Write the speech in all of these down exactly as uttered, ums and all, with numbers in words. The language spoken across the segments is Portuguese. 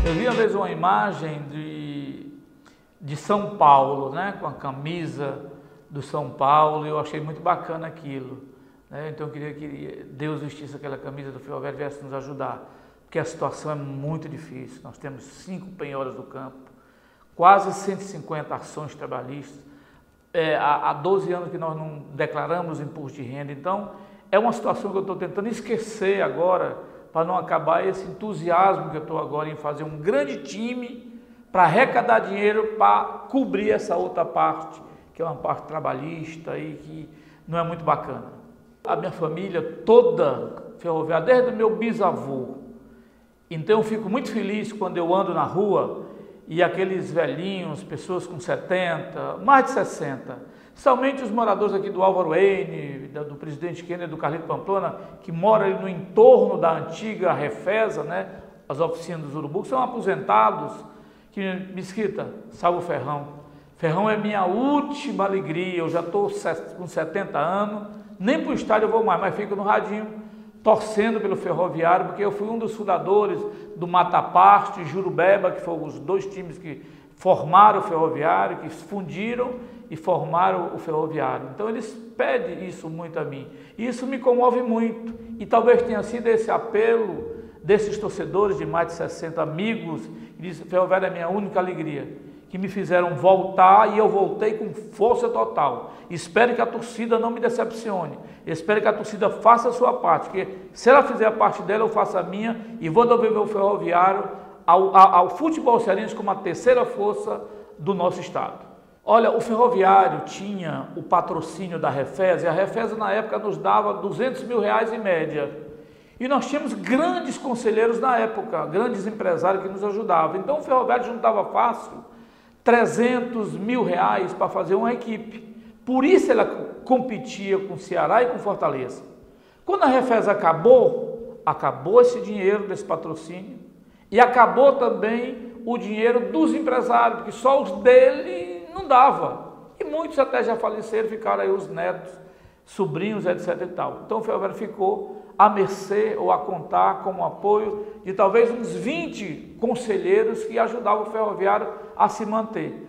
Eu vi uma vez uma imagem de, de São Paulo, né, com a camisa do São Paulo, e eu achei muito bacana aquilo, né? Então eu queria que Deus vestisse aquela camisa do Ferroviário e viesse nos ajudar, porque a situação é muito difícil. Nós temos cinco penhoras do campo, quase cento e cinquenta ações trabalhistas, é, há, há doze anos que nós não declaramos imposto de renda. Então é uma situação que eu estou tentando esquecer agora, para não acabar esse entusiasmo que eu estou agora em fazer um grande time para arrecadar dinheiro para cobrir essa outra parte, que é uma parte trabalhista e que não é muito bacana. A minha família toda ferroviária, desde o meu bisavô. Então eu fico muito feliz quando eu ando na rua e aqueles velhinhos, pessoas com setenta, mais de sessenta, somente os moradores aqui do Álvaro N, do Presidente Kennedy, do Carlito Pamplona, que moram ali no entorno da antiga Refesa, né, as oficinas dos Urubu, que são aposentados, que me escuta, salve o Ferrão. Ferrão é minha última alegria, eu já estou com setenta anos, nem para o estádio eu vou mais, mas fico no radinho, torcendo pelo Ferroviário, porque eu fui um dos fundadores do Matapaste e Jurubeba, que foram os dois times que formaram o Ferroviário, que fundiram e formaram o Ferroviário. Então eles pedem isso muito a mim. E isso me comove muito. E talvez tenha sido esse apelo desses torcedores de mais de sessenta amigos, que dizem que o Ferroviário é a minha única alegria, que me fizeram voltar, e eu voltei com força total. Espero que a torcida não me decepcione. Espero que a torcida faça a sua parte, porque se ela fizer a parte dela, eu faço a minha e vou devolver o Ferroviário ao, ao, ao futebol cearense como a terceira força do nosso estado. Olha, o Ferroviário tinha o patrocínio da Refesa, e a Refesa na época nos dava duzentos mil reais em média. E nós tínhamos grandes conselheiros na época, grandes empresários que nos ajudavam. Então o Ferroviário juntava fácil trezentos mil reais para fazer uma equipe. Por isso ela competia com o Ceará e com Fortaleza. Quando a Refesa acabou, acabou esse dinheiro desse patrocínio e acabou também o dinheiro dos empresários, porque só os dele não dava. E muitos até já faleceram, ficaram aí os netos, sobrinhos, etc e tal. Então o Ferroviário ficou à mercê ou a contar como apoio de talvez uns vinte conselheiros que ajudavam o Ferroviário a se manter.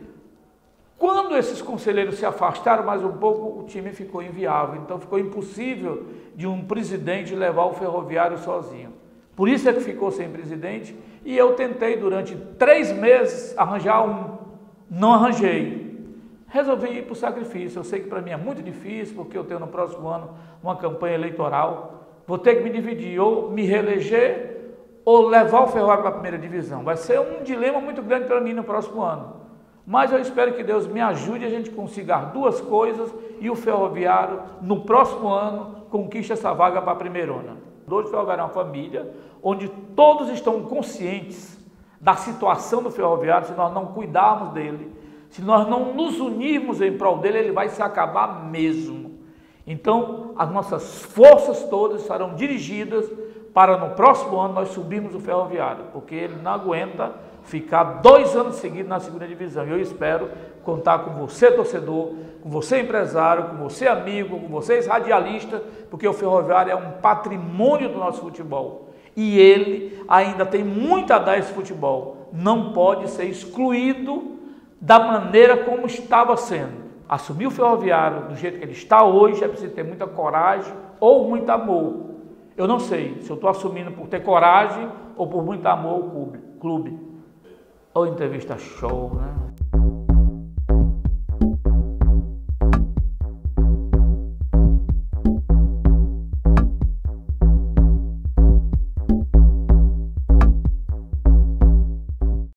Quando esses conselheiros se afastaram mais um pouco, o time ficou inviável. Então ficou impossível de um presidente levar o Ferroviário sozinho. Por isso é que ficou sem presidente, e eu tentei durante três meses arranjar um. Não arranjei. Resolvi ir para o sacrifício. Eu sei que para mim é muito difícil, porque eu tenho no próximo ano uma campanha eleitoral. Vou ter que me dividir, ou me reeleger, ou levar o Ferroviário para a primeira divisão. Vai ser um dilema muito grande para mim no próximo ano. Mas eu espero que Deus me ajude a gente consigar duas coisas e o Ferroviário, no próximo ano, conquiste essa vaga para a primeirona. Hoje o Ferroviário é uma família onde todos estão conscientes da situação do Ferroviário. Se nós não cuidarmos dele, se nós não nos unirmos em prol dele, ele vai se acabar mesmo. Então, as nossas forças todas estarão dirigidas para no próximo ano nós subirmos o Ferroviário, porque ele não aguenta ficar dois anos seguidos na segunda divisão. E eu espero contar com você, torcedor, com você, empresário, com você, amigo, com vocês, radialistas, porque o Ferroviário é um patrimônio do nosso futebol. E ele ainda tem muito a dar a esse futebol. Não pode ser excluído da maneira como estava sendo. Assumir o Ferroviário do jeito que ele está hoje é preciso ter muita coragem ou muito amor. Eu não sei se eu estou assumindo por ter coragem ou por muito amor ao clube. Ou entrevista show, né?